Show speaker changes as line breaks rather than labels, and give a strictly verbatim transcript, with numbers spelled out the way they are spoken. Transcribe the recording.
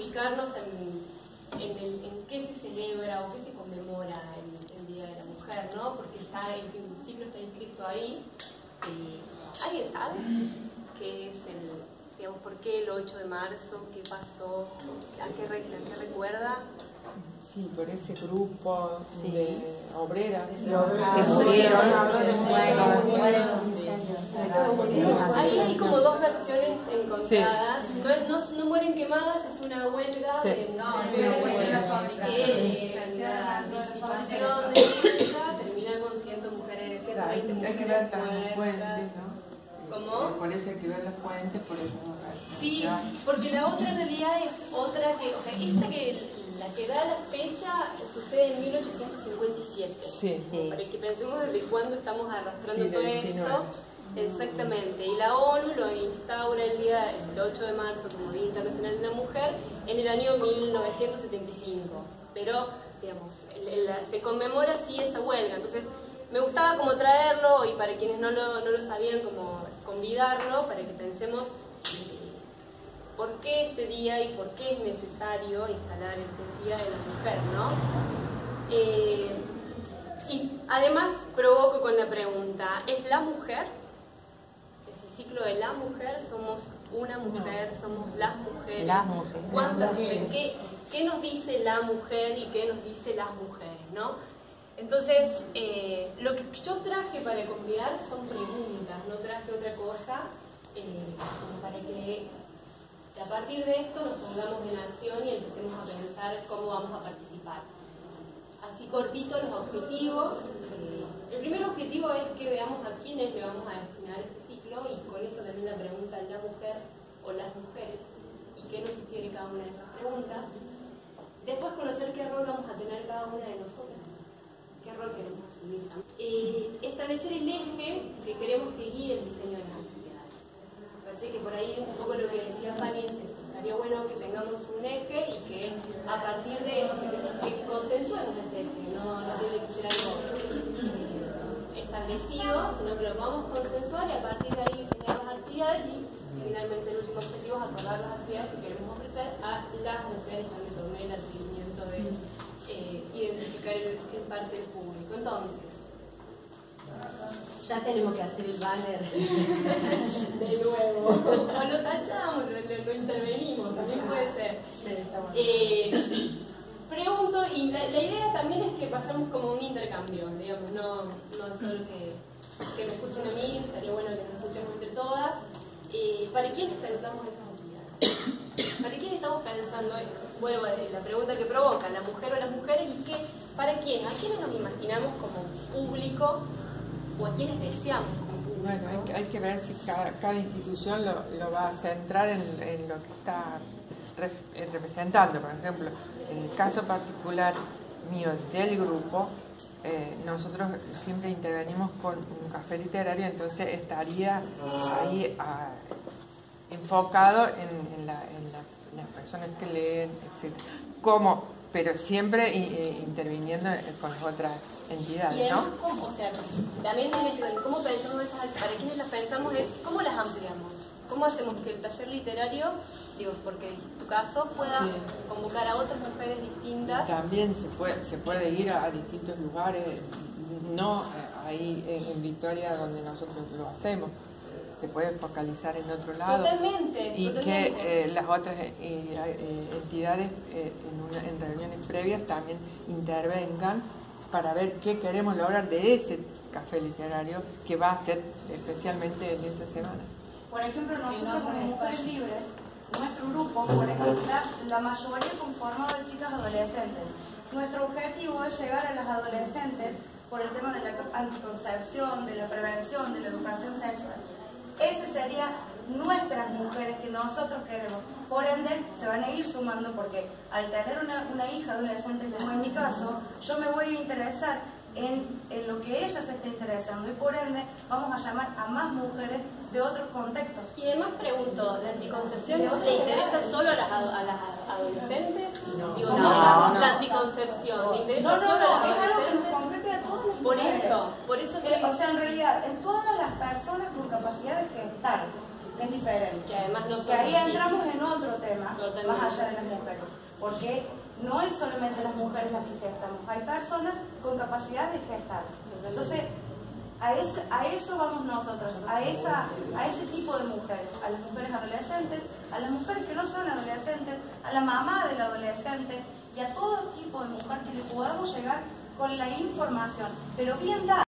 ubicarnos en, en, el, en qué se celebra o qué se conmemora el, el Día de la Mujer, ¿no? Porque está, el ciclo está inscrito ahí. Eh, ¿Alguien sabe qué es el, digamos, por qué el ocho de marzo? ¿Qué pasó? ¿A qué, a qué recuerda?
Sí, por ese grupo sí. de obreras
que murieron.
Ahí hay como dos versiones encontradas. Sí. No, no, no mueren quemadas, es una huelga sí. de no, la participación de huelga termina con ciento mujeres, ciento veinte mujeres.
Hay que ver las fuentes, ¿no?
¿Cómo?
Por eso hay que ver las fuentes, por eso.
Sí, porque la otra en realidad es otra que, o sea, esta que la que da la fecha sucede en mil ochocientos cincuenta y siete. Sí, sí. Para que pensemos desde cuándo estamos arrastrando sí, todo esto. Exactamente. Y la ONU lo instaura el día el ocho de marzo como Día Internacional de la Mujer en el año mil novecientos setenta y cinco. Pero, digamos, el, el, se conmemora así esa huelga. Entonces, me gustaba como traerlo y para quienes no lo, no lo sabían, como convidarlo para que pensemos por qué este día y por qué es necesario instalar el Día de la Mujer, ¿no? Eh, y además provoco con la pregunta, ¿es la mujer? ¿Es el ciclo de la mujer? ¿Somos una mujer? ¿Somos las mujeres?
Las mujeres.
¿Cuántas mujeres? ¿Qué, ¿Qué nos dice la mujer y qué nos dice las mujeres, no? Entonces, eh, lo que yo traje para convidar son preguntas, no traje otra cosa, eh, para que a partir de esto nos pongamos en acción y empecemos a pensar cómo vamos a participar. Así cortito los objetivos. Eh, el primer objetivo es que veamos a quiénes le vamos a destinar este ciclo y con eso también la pregunta la mujer o las mujeres y qué nos sugiere cada una de esas preguntas. Después conocer qué rol vamos a tener cada una de nosotras, qué rol queremos asumir. Eh, establecer el eje que queremos que guíe el diseño de las actividades. Me parece que por ahí un poco lo que decía Fanny es eso. Estaría bueno que tengamos un eje y que a partir de eso, que consensuemos ese eje, no, no tiene que ser algo establecido, sino que lo vamos a consensuar y a partir de ahí diseñar las actividades y finalmente el último objetivo es acordar las actividades que queremos ofrecer a las mujeres. Ya me tomé el atrevimiento de eh, identificar el, el parte del público. Entonces,
ya tenemos que hacer el banner
de nuevo. O lo tachamos, lo, lo, lo intervenimos, también puede ser. Eh, pregunto, y la, la idea también es que vayamos como un intercambio, digamos, no, no solo que, que me escuchen a mí, estaría bueno que nos escuchemos entre todas. Eh, ¿Para quiénes pensamos esas actividades? ¿Para quién estamos pensando? Bueno, la pregunta que provoca, ¿la mujer o las mujeres? ¿Y qué? ¿Para quién? ¿A quiénes nos imaginamos como público? ¿O a quienes deseamos como público?
Bueno, hay que, hay que ver si cada, cada institución lo, lo va a centrar en, en lo que está re, representando. Por ejemplo, en el caso particular mío del grupo, eh, nosotros siempre intervenimos con un café literario, entonces estaría ahí a, enfocado en, en, la, en, la, en las personas que leen, etcétera. Como, pero siempre eh, interviniendo con las otras entidades,
y además,
¿no?
¿cómo? O sea, también tiene que ver cómo pensamos esas actividades, para quienes las pensamos es cómo las ampliamos, cómo hacemos que el taller literario, digo, porque en tu caso pueda sí. convocar a otras mujeres distintas.
Y también se puede, se puede ir a, a distintos lugares, no ahí en, en Victoria donde nosotros lo hacemos, se puede focalizar en otro lado.
Totalmente.
Y
totalmente.
que eh, las otras eh, eh, entidades eh, en, una, en reuniones previas también intervengan para ver qué queremos lograr de ese café literario que va a ser especialmente en esta semana.
Por ejemplo, nosotros como Mujeres Libres, nuestro grupo, por ejemplo, la mayoría conformado de chicas adolescentes. Nuestro objetivo es llegar a las adolescentes por el tema de la anticoncepción, de la prevención, de la educación sexual. Ese sería nuestras mujeres que nosotros queremos. Por ende, se van a ir sumando porque al tener una, una hija adolescente, como en mi caso, yo me voy a interesar en, en lo que ella se está interesando y por ende vamos a llamar a más mujeres de otros contextos.
Y además pregunto, ¿la anticoncepción le interesa solo a las, a las adolescentes?
No.
Digo,
no,
no,
no, no.
La anticoncepción, ¿le interesa
no, no,
solo
no,
a las
es algo que
adolescentes?
nos compete a todas las
Por
mujeres.
eso, por eso que...
O sea, en realidad, en todas las personas con capacidad de gestar, es diferente.
Que además no son
que ahí
visibles.
entramos en otro tema,
Totalmente.
más allá de las mujeres, porque no es solamente las mujeres las que gestamos, hay personas con capacidad de gestar. Entonces, a eso, a eso vamos nosotros, a, esa, a ese tipo de mujeres, a las mujeres adolescentes, a las mujeres que no son adolescentes, a la mamá del adolescente y a todo tipo de mujer que le podamos llegar con la información, pero bien dada.